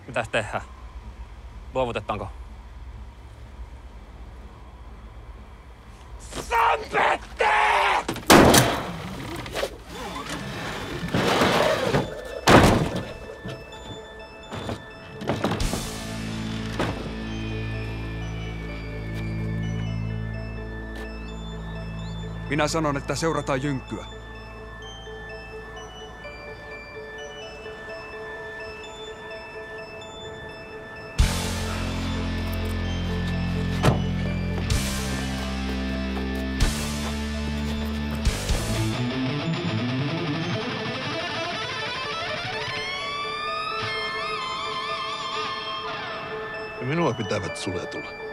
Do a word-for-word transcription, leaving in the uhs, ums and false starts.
Mitäs tehdään? Luovutetaanko? Sampette! Minä sanon, että seurataan jynkkyä. Minua pitävät suletulla.